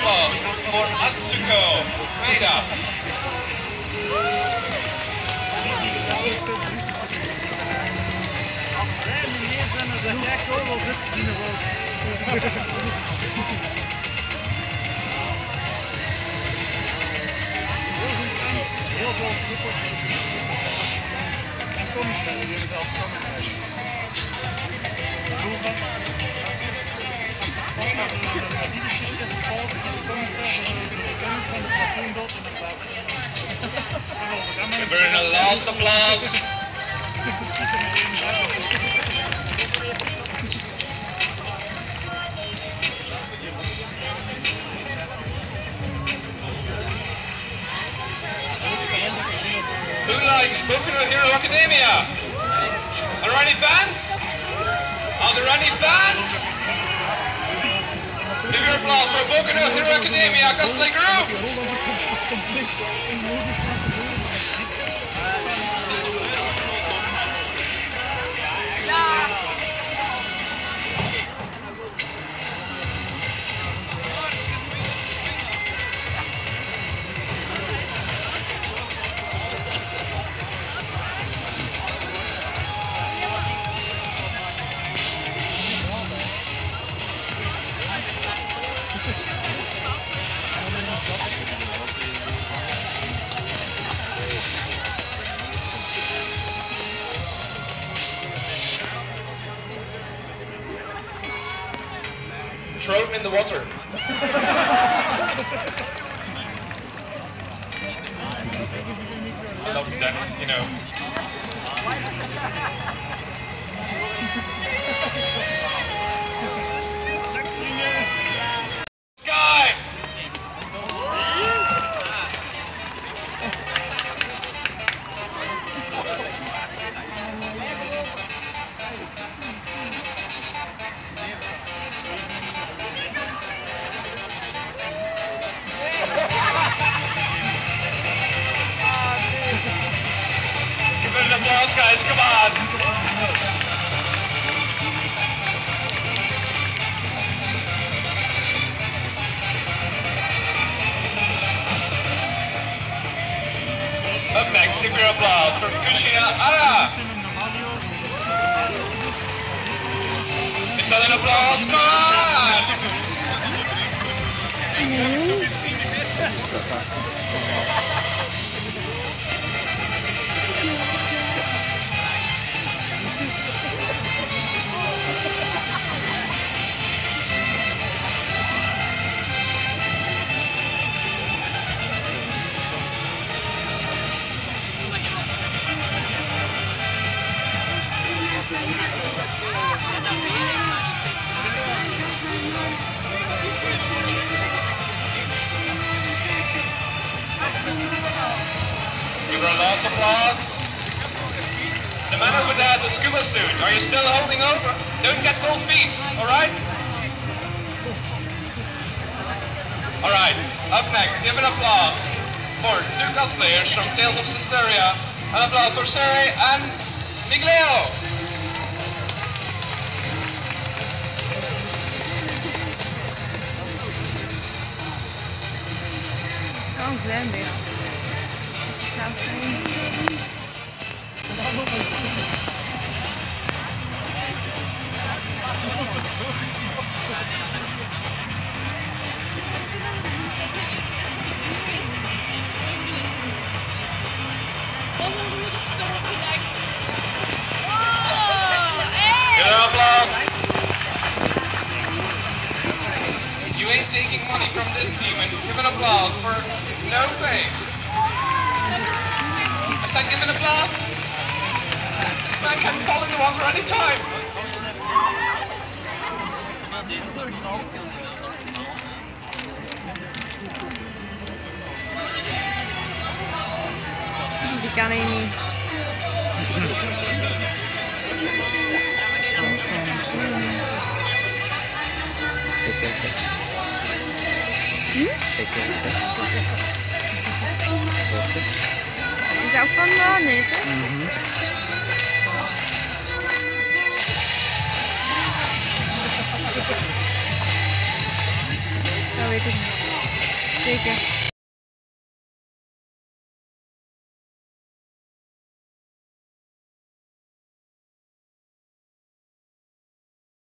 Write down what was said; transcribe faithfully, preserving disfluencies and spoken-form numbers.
applause for Atsuko Maeda. Heel veel groepen. En Tommy spelen jullie wel samen. Vroeger. Die de shit heeft gevolgd. Tommy spelen de kennis van de platoon dot en de plaat. Give her a last applause. Who likes Boku no Hero Academia? Are there any fans? Are there any fans? Give your applause for Boku no Hero Academia cosplay group! Throw him in the water. I love that, you know. Sky! Applause, guys, come on! Up next, give your applause for Kushina Ara! Is that an applause? Come on! Give her a last applause. The man with the, the scuba suit, are you still holding over? Don't get cold feet, alright? Alright, up next, give an applause for two cosplayers from Tales of Systeria. An applause for Seri and Migleo. Oh, zwembad. Is het zelfs niet? Give an applause. You ain't taking money from this team, and give an applause for No Face. I said give an applause. This man can fall in the water any time. Die kan hij niet. Ik weet het. Hm? Ik weet het. Boksen. Is ook van de net, hè? Mhm. Dat weet ik niet. Zeker.